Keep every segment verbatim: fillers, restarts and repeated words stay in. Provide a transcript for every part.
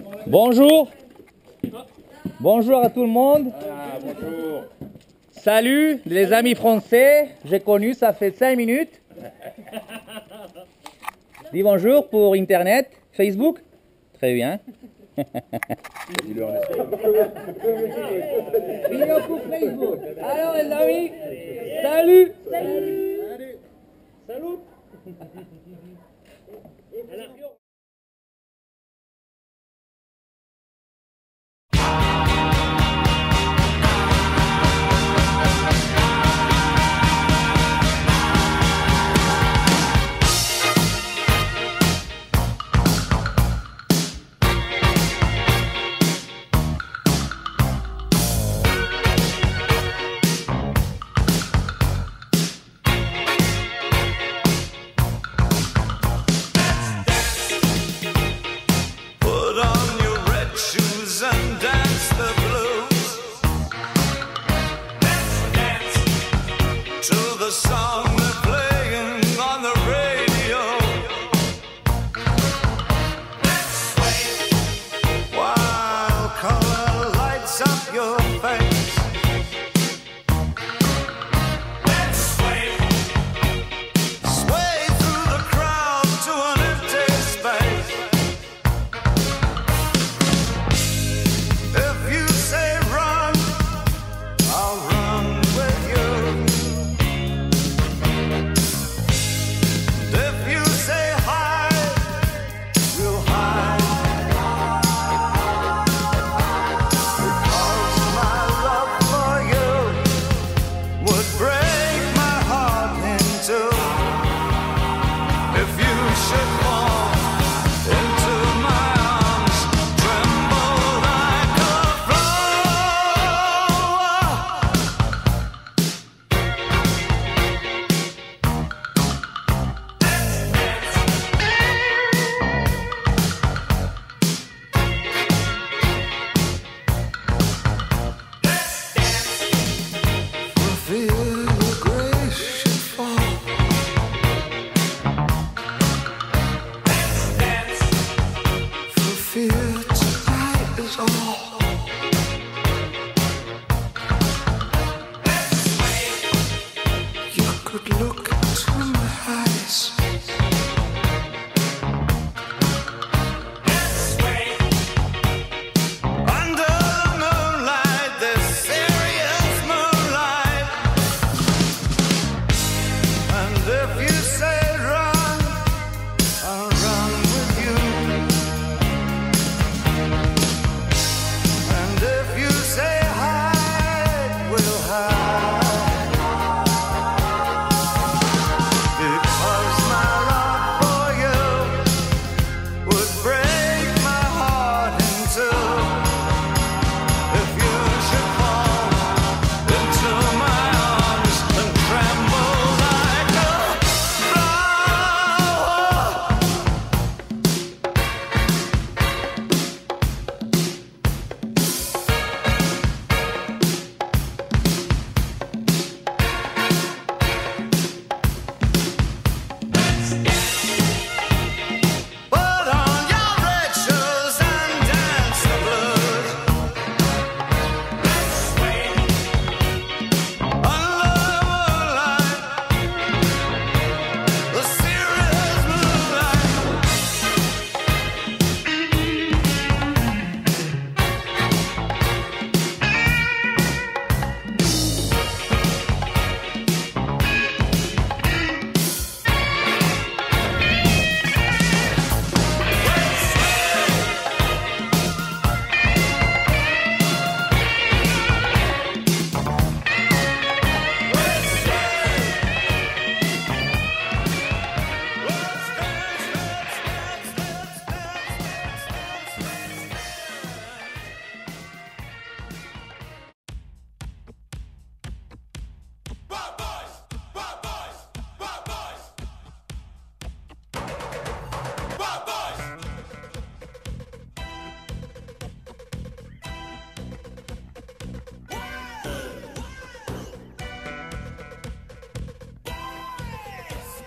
Bonjour. Bonjour à tout le monde. Ah, bonjour. Salut les amis français. J'ai connu, ça fait cinq minutes. Dis bonjour pour Internet, Facebook. Très bien. Dis-le en espagnol. Vidéo pour Facebook. Alors les amis, salut. Salut. Salut.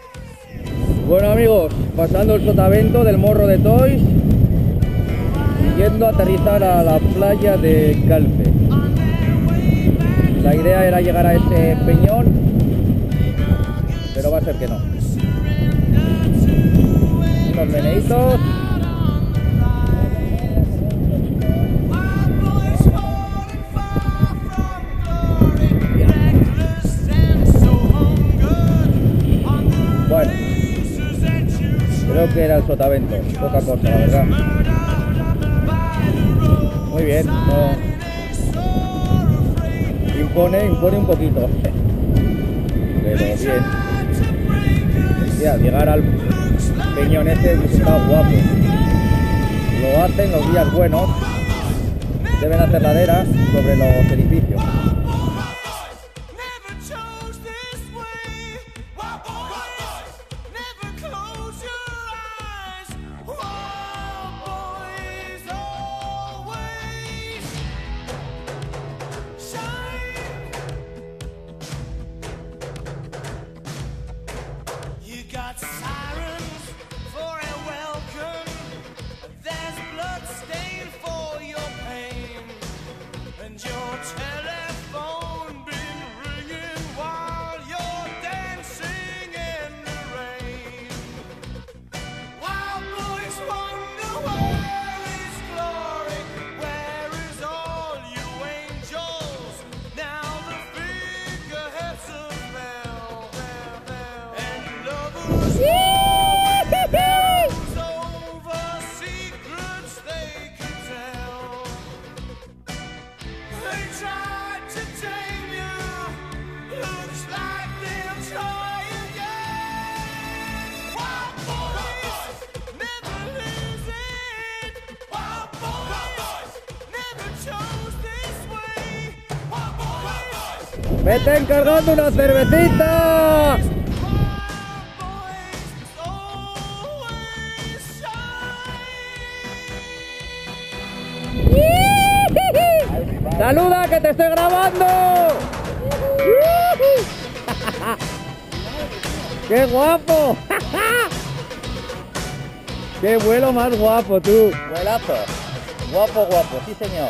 Bueno amigos, pasando el sotavento del Morro de Toys. Consiguiendo aterrizar a la playa de Calpe. La idea era llegar a ese peñón, pero va a ser que no. Unos meneitos. Bueno, creo que era el sotavento, poca cosa, la verdad. Muy bien, no. Impone, impone un poquito. Pero bien. Ya, llegar al peñón ese está guapo. Lo hacen los días buenos. Deben hacer ladera sobre los edificios. ¡Vete encargando una cervecita! ¡Saluda, que te estoy grabando! ¡Qué guapo! ¡Qué vuelo más guapo, tú! Vuelazo. Guapo, guapo, sí señor.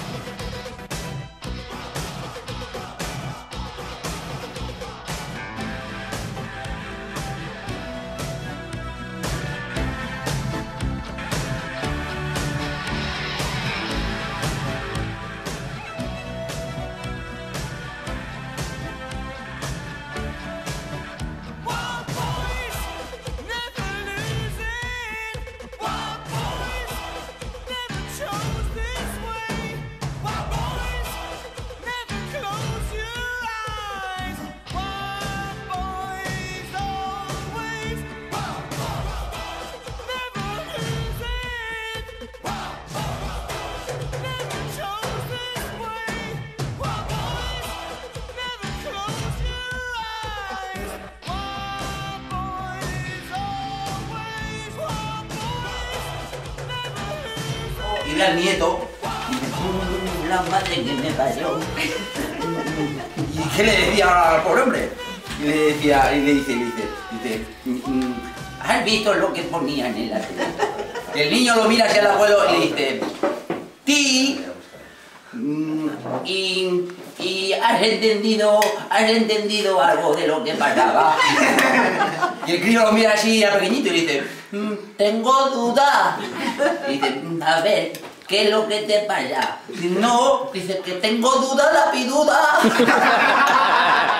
Y ve al nieto y dice, "Mm, la madre que me parió". ¿Y qué le decía al pobre hombre? Y le decía, y le dice, y le dice, dice, "Mm, ¿has visto lo que ponían en la tele?". Y el niño lo mira hacia el abuelo y le dice, "Ti, mm, y, y has entendido, has entendido algo de lo que pasaba". Y el crío lo mira así a pequeñito y le dice, "Mm, tengo duda". Y dice, "A ver, ¿qué es lo que te pasa?". Dice, "No", dice, "que tengo duda la piduda".